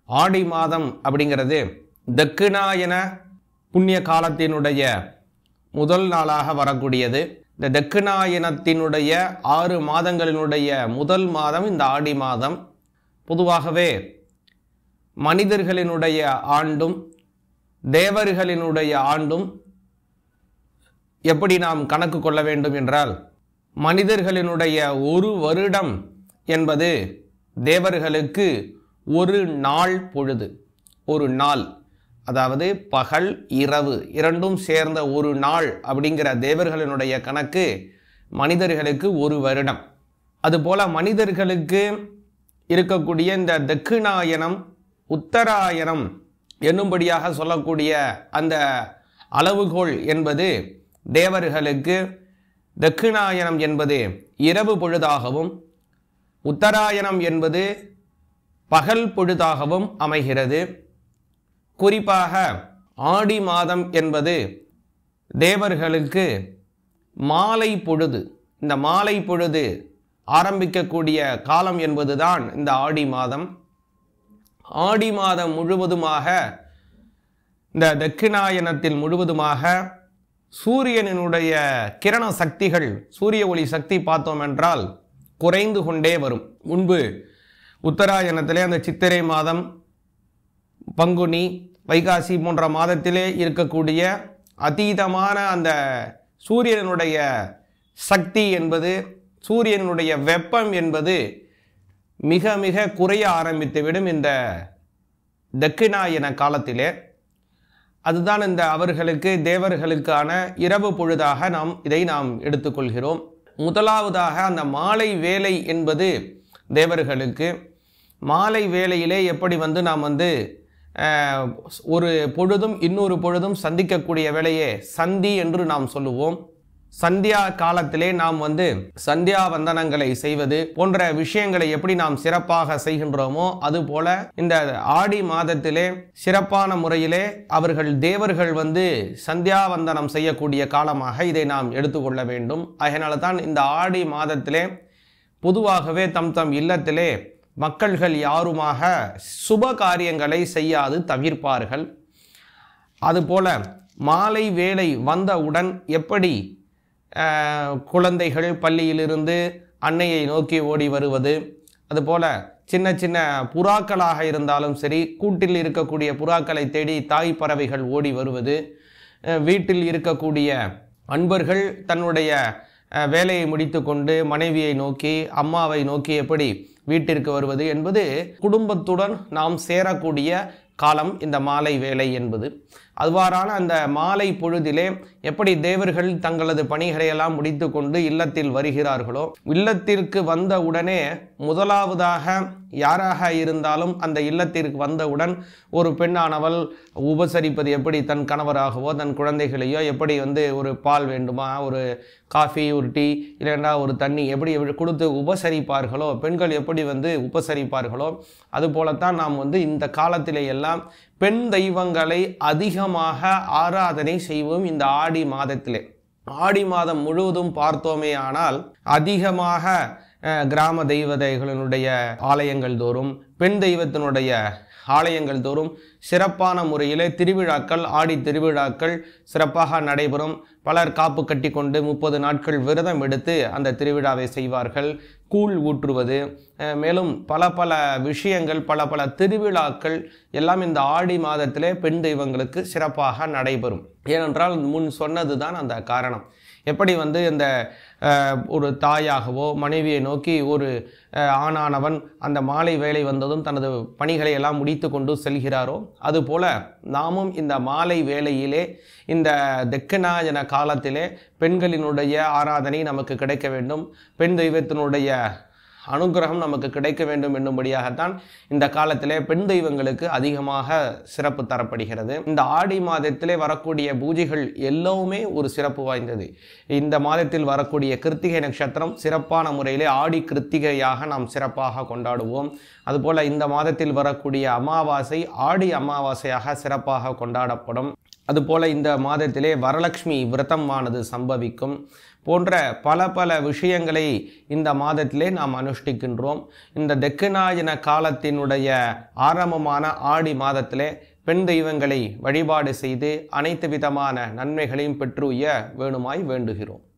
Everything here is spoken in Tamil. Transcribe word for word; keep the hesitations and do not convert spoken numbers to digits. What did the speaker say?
ஆடி மாதம் அப்படிங்கிறது தட்சிணாயன புண்ணிய காலத்தினுடைய முதல் நாளாக வரக்கூடியது. இந்த தட்சிணாயனத்தினுடைய ஆறு மாதங்களினுடைய முதல் மாதம் இந்த ஆடி மாதம். பொதுவாகவே மனிதர்களினுடைய ஆண்டும் தேவர்களினுடைய ஆண்டும் எப்படி நாம் கணக்கு கொள்ள வேண்டும் என்றால், மனிதர்களினுடைய ஒரு வருடம் என்பது தேவர்களுக்கு ஒரு நாள் பொழுது, ஒரு நாள், அதாவது பகல் இரவு இரண்டும் சேர்ந்த ஒரு நாள் அப்படிங்கிற தேவர்களினுடைய கணக்கு மனிதர்களுக்கு ஒரு வருடம். அதுபோல மனிதர்களுக்கு இருக்கக்கூடிய இந்த தட்சிணாயனம் உத்தராயணம் என்னும்படியாக சொல்லக்கூடிய அந்த அளவுகோல் என்பது தேவர்களுக்கு தட்சிணாயனம் என்பது இரவு பொழுதாகவும் உத்தராயணம் என்பது பகல் பொழுதாகவும் அமைகிறது. குறிப்பாக ஆடி மாதம் என்பது தேவர்களுக்கு மாலை பொழுது. இந்த மாலை பொழுது ஆரம்பிக்கக்கூடிய காலம் என்பதுதான் இந்த ஆடி மாதம். ஆடி மாதம் முழுவதுமாக இந்த தட்சிணாயனத்தில் முழுவதுமாக சூரியனினுடைய கிரண சக்திகள், சூரிய ஒளி சக்தி பார்த்தோம் என்றால் குறைந்து கொண்டே வரும். முன்பு உத்தராயணத்திலே அந்த சித்திரை மாதம், பங்குனி, வைகாசி போன்ற மாதத்திலே இருக்கக்கூடிய அதீதமான அந்த சூரியனுடைய சக்தி என்பது, சூரியனுடைய வெப்பம் என்பது மிக மிக குறைய ஆரம்பித்துவிடும் இந்த தட்சிணாயன காலத்திலே. அதுதான் இந்த அவர்களுக்கு தேவர்களுக்கான இரவு பொழுதாக நாம் இதை நாம் எடுத்துக்கொள்கிறோம். முதலாவதாக அந்த மாலை வேலை என்பது தேவர்களுக்கு, மாலை வேளையிலே எப்படி வந்து நாம் வந்து ஒரு பொழுதும் இன்னொரு பொழுதும் சந்திக்கக்கூடிய வேளையே சந்தி என்று நாம் சொல்லுவோம். சந்தியா காலத்திலே நாம் வந்து சந்தியா வந்தனங்களை செய்வது போன்ற விஷயங்களை எப்படி நாம் சிறப்பாக செய்கின்றோமோ அதுபோல இந்த ஆடி மாதத்திலே சிறப்பான முறையிலே அவர்கள் தேவர்கள் வந்து சந்தியா வந்தனம் செய்யக்கூடிய காலமாக இதை நாம் எடுத்துக்கொள்ள வேண்டும். அதனால தான் இந்த ஆடி மாதத்திலே பொதுவாகவே தம் தம் இல்லத்திலே மக்கள்கள் யாருமாக சுப காரியங்களை செய்யாது தவிர்ப்பார்கள். அதுபோல மாலை வேளை வந்தவுடன் எப்படி குழந்தைகள் பள்ளியிலிருந்து அன்னையை நோக்கி ஓடி வருவது, அதுபோல சின்ன சின்ன புறாக்களாக இருந்தாலும் சரி கூட்டில் இருக்கக்கூடிய புறாக்களை தேடி தாய் பறவைகள் ஓடி வருவது, வீட்டில் இருக்கக்கூடிய அன்பர்கள் தன்னுடைய வேலையை முடித்து கொண்டு மனைவியை நோக்கி அம்மாவை நோக்கி எப்படி வீட்டிற்கு வருவது என்பது குடும்பத்துடன் நாம் சேரக்கூடிய காலம் இந்த மாலை வேலை என்பது. அவ்வாறான அந்த மாலை பொழுதிலே எப்படி தேவர்கள் தங்களது பணிகளை எல்லாம் முடித்து கொண்டு இல்லத்தில் வருகிறார்களோ, இல்லத்திற்கு வந்த உடனே முதலாவதாக யாராக இருந்தாலும் அந்த இல்லத்திற்கு வந்தவுடன் ஒரு பெண்ணானவள் உபசரிப்பது எப்படி தன் கணவராகவோ தன் குழந்தைகளையோ எப்படி வந்து ஒரு பால் வேண்டுமா, ஒரு காஃபி, ஒரு டீ, இல்லைன்னா ஒரு தண்ணி எப்படி கொடுத்து உபசரிப்பார்களோ, பெண்கள் எப்படி வந்து உபசரிப்பார்களோ அதுபோலத்தான் நாம் வந்து இந்த காலத்திலே எல்லாம் பெண் தெய்வங்களை அதிகமாக ஆராதனை செய்வோம் இந்த ஆடி மாதத்திலே. ஆடி மாதம் முழுவதும் பார்த்தோமே ஆனால் அதிகமாக கிராம தெய்வதைகளினுடைய ஆலயங்கள் தோறும் பெண் தெய்வத்தினுடைய ஆலயங்கள் தோறும் சிறப்பான முறையிலே திருவிழாக்கள், ஆடி திருவிழாக்கள் சிறப்பாக நடைபெறும். பலர் காப்பு கட்டி கொண்டு முப்பது நாட்கள் விரதம் எடுத்து அந்த திருவிழாவை செய்வார்கள். கூழ் ஊற்றுவது, மேலும் பல பல விஷயங்கள், பல பல திருவிழாக்கள் எல்லாம் இந்த ஆடி மாதத்திலே பெண் தெய்வங்களுக்கு சிறப்பாக நடைபெறும். ஏனென்றால் முன் சொன்னது தான் அந்த காரணம். எப்படி வந்து இந்த ஒரு தாயாகவோ மனைவியை நோக்கி ஒரு ஆணானவன் அந்த மாலை வேலை வந்ததும் தனது பணிகளை எல்லாம் முடித்து கொண்டு செல்கிறாரோ அதுபோல நாமும் இந்த மாலை வேளையிலே இந்த தட்சிணாயன காலத்திலே பெண்களினுடைய ஆராதனை நமக்கு கிடைக்க வேண்டும், பெண் தெய்வத்தினுடைய அனுகிரகம் நமக்கு கிடைக்க வேண்டும் என்னும்படியாகத்தான் இந்த காலத்திலே பெண் தெய்வங்களுக்கு அதிகமாக சிறப்பு தரப்படுகிறது. இந்த ஆடி மாதத்திலே வரக்கூடிய பூஜைகள் எல்லாமே ஒரு சிறப்பு வாய்ந்தது. இந்த மாதத்தில் வரக்கூடிய கிருத்திகை நட்சத்திரம் சிறப்பான முறையிலே ஆடி கிருத்திகையாக நாம் சிறப்பாக கொண்டாடுவோம். அதுபோல இந்த மாதத்தில் வரக்கூடிய அமாவாசை ஆடி அமாவாசையாக சிறப்பாக கொண்டாடப்படும். அதுபோல் இந்த மாதத்திலே வரலட்சுமி விரதமானது சம்பவிக்கும் போன்ற பல பல விஷயங்களை இந்த மாதத்திலே நாம் அனுஷ்டிக்கின்றோம். இந்த தட்சிணாயன காலத்தினுடைய ஆரம்பமான ஆடி மாதத்திலே பெண் தெய்வங்களை வழிபாடு செய்து அனைத்து விதமான நன்மைகளையும் பெற்றுய வேணுமாய் வேண்டுகிறோம்.